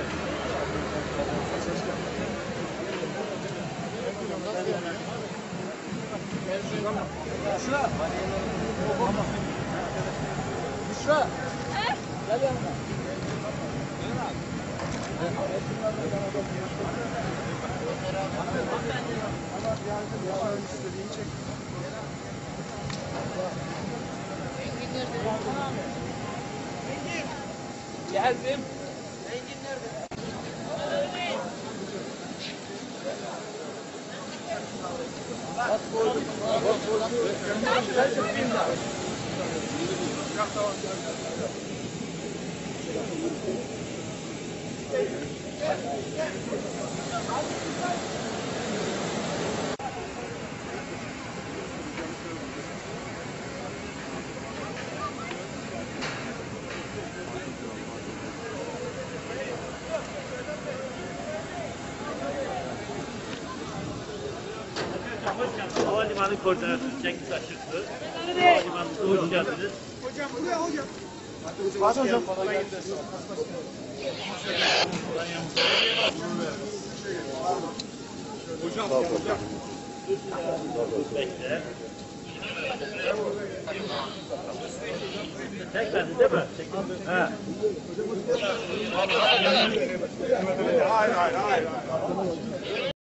Büşra. Büşra. Gel yanıma. Geldim. Engin nerede? Bak koydum. Havalimanı koordinatörü Cengiz Aşıklı. Havalimanı'na hoş geldiniz. Hocam buraya hocam. Hadi hocam. Hocam. Bekle. Tekrar değil mi? Ha. Hayır.